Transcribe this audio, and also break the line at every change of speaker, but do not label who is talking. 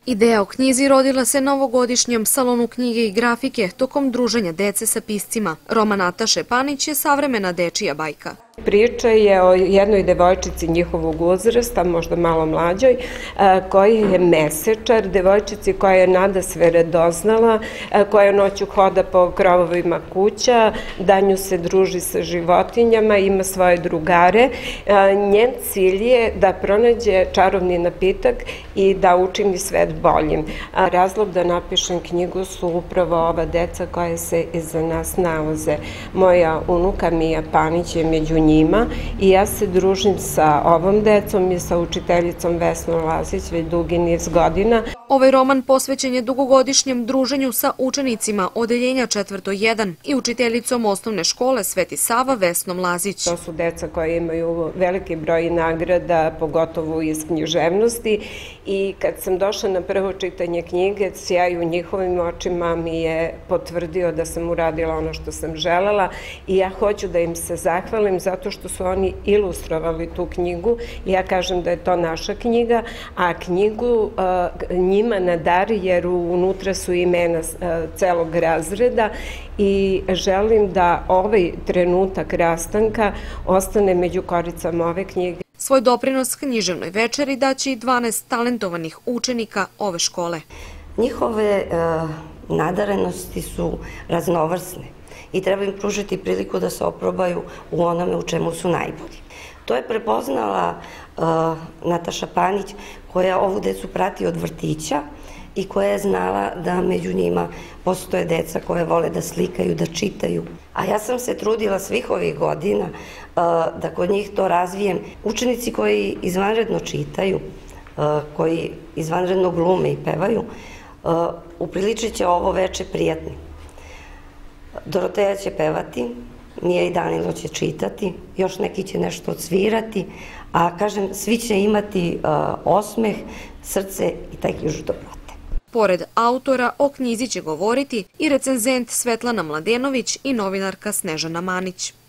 Ideja o knjizi rodila se na ovogodišnjem salonu knjige i grafike tokom druženja dece sa piscima. Roman Nataše Panić je savremena dečija bajka.
Priča je o jednoj devojčici njihovog uzrasta, možda malo mlađoj, koja je mesečar, devojčici koja je nadasve radoznala, koja noću hoda po krovovima kuća, danju se druži sa životinjama, ima svoje drugare. Njen cilj je da pronađe čarovni napitak i da učini svet boljim. Razlog da napišem knjigu su upravo ova deca koja se iza nas nalaze. Moja unuka Mija Panić je među njima i ja se družim sa ovom decom i sa učiteljicom Vesnom Lazić već dugi niz godina.
Ovaj roman posvećen je dugogodišnjem druženju sa učenicima odeljenja 4.1 i učiteljicom osnovne škole Sveti Sava Vesnom Lazić.
To su deca koje imaju veliki broj nagrada, pogotovo iz književnosti, i kad sam došla na prvo čitanje knjige, sjaj u njihovim očima mi je potvrdio da sam uradila ono što sam želela i ja hoću da im se zahvalim zato što su oni ilustrovali tu knjigu. Ja kažem da je to naša knjiga, a knjigu njima na dar jer unutra su imena celog razreda i želim da ovaj trenutak rastanka ostane među koricama ove knjige.
Svoj doprinos književnoj večeri daće i 12 talentovanih učenika ove škole.
Njihove nadarenosti su raznovrsne i treba im pružiti priliku da se oprobaju u onome u čemu su najbolji. To je prepoznala Nataša Panić, koja ovu decu prati od vrtića i koja je znala da među njima postoje deca koje vole da slikaju, da čitaju. A ja sam se trudila svih ovih godina da kod njih to razvijem. Učenici koji izvanredno čitaju, koji izvanredno glume i pevaju, upriličit će ovo veče prijatni. Doroteja će pevati, Mija i Danilo će čitati, još neki će nešto odsvirati, a kažem, svi će imati osmeh, srce i taj ključ dobrote.
Pored autora, o knjizi će govoriti i recenzent Svetlana Mladenović i novinarka Snežana Manić.